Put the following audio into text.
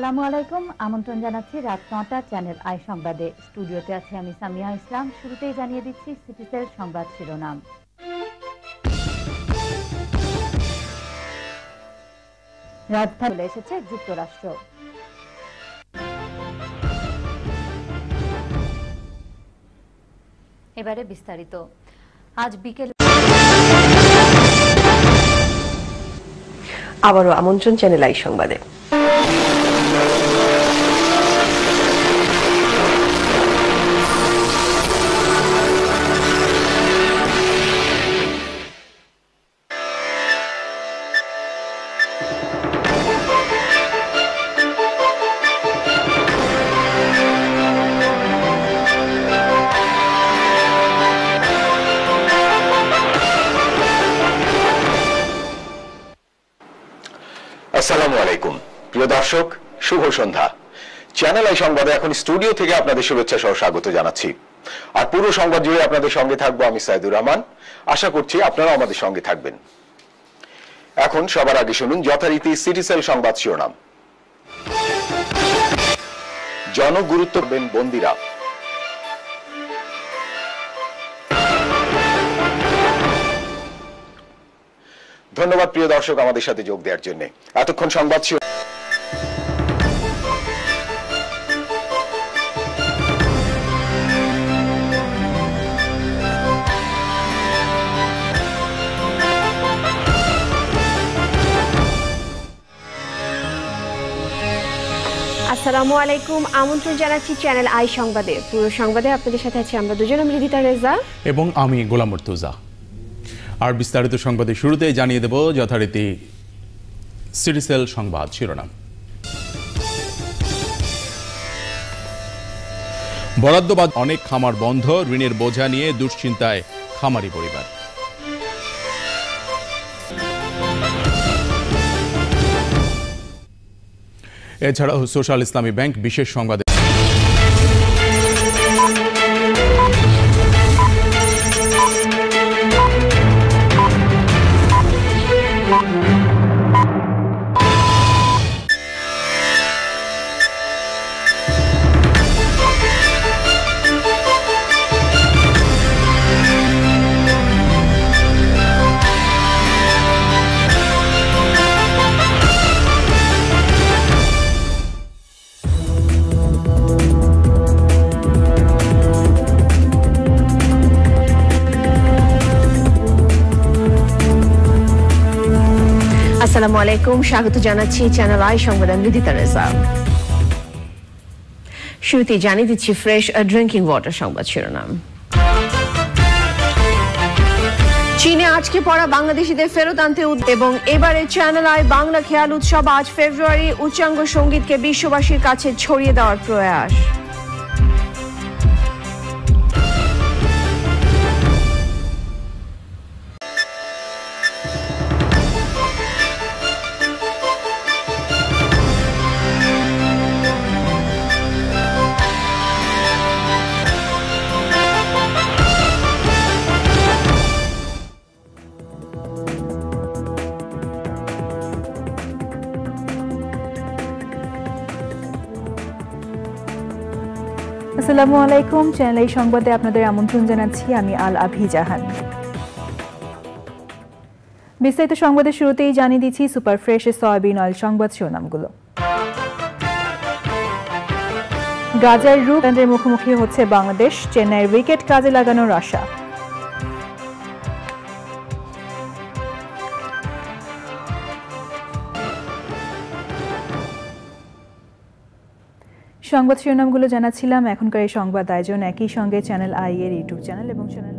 আসসালামু আলাইকুম। আমন্ত্রণ জানাচ্ছি রাত ৯টা চ্যানেল আই সংবাদে। স্টুডিওতে আছে আমি সামিয়া ইসলাম। শুরুতেই জানিয়ে দিচ্ছি সিটিসেল সংবাদ শিরোনাম। রাজধানী চলে এসেছে যুক্তরাষ্ট্র। এবারে বিস্তারিত। আজ বিকেল আবারও আমন্ত্রণ চ্যানেল আই সংবাদে। আসসালামু আলাইকুম প্রিয় দর্শক, শুভ সন্ধ্যা। চ্যানেল আই সংবাদে এখন স্টুডিও থেকে আপনাদের শুভেচ্ছা সহ স্বাগত জানাচ্ছি। আর পুরো সংবাদ জুড়ে আপনাদের সঙ্গে থাকবো আমি সাইদুর রহমান। আশা করছি আপনারা আমাদের সঙ্গে থাকবেন। এখন সবার আগে শুনুন যথারীতি সিটিসেল সংবাদ শিরোনাম। জনগুরুত্ব দেন বন্দিরা। ধন্যবাদ প্রিয় দর্শক আমাদের সাথে যোগ দেওয়ার জন্য। এতক্ষণ সংবাদ ছিল। আসসালামু আলাইকুম, আমন্ত্রণ জানাচ্ছি চ্যানেল আই সংবাদে। পুরো সংবাদে আপনাদের সাথে আছি আমরা দুজন, মৃদিতা রেজা এবং আমি গোলাম মুর্তুজা। আর বিস্তারিত সংবাদে শুরুতেই জানিয়ে দেব যথারীতি সিটিসেল সংবাদ শিরোনাম। বরাদ্দবাদ অনেক খামার বন্ধ, ঋণের বোঝা নিয়ে দুশ্চিন্তায় খামারি পরিবার। এছাড়াও সোশ্যাল ইসলামী ব্যাংক বিশেষ সংবাদে আসসালামু আলাইকুম, স্বাগত জানাচ্ছি চ্যানেল আই সংবাদে, মৃদিতা রেজা। শুরুতে জানিয়ে দিচ্ছি ফ্রেশ ড্রিঙ্কিং ওয়াটার সংবাদ শিরোনাম। চীনে আটকে পড়া বাংলাদেশিদের ফেরত আনতে এবং এবারে চ্যানেল আই বাংলা খেয়াল উৎসব আজ ফেব্রুয়ারি উচ্চাঙ্গ সঙ্গীতকে বিশ্ববাসীর কাছে ছড়িয়ে দেওয়ার প্রয়াস। আসসালামু আলাইকুম, চ্যানেল এই সংবাদে আপনাদের আমন্ত্রণ জানাচ্ছি আমি আল আভি জাহান। বিস্তারিত সংবাদের শুরুতেই জানিয়ে দিচ্ছি সুপার ফ্রেশ সয়াবিন অয়েল সংবাদ শিরোনামগুলো। গাজার রূপের মুখোমুখি হচ্ছে বাংলাদেশ, চেন্নাইয়ের উইকেট কাজে লাগানোর আশা। সংবাদ শিরোনামগুলো জানাচ্ছিলাম। এখনকার এই সংবাদ আয়োজন একই সঙ্গে চ্যানেল আই এর ইউটিউব চ্যানেল এবং চ্যানেল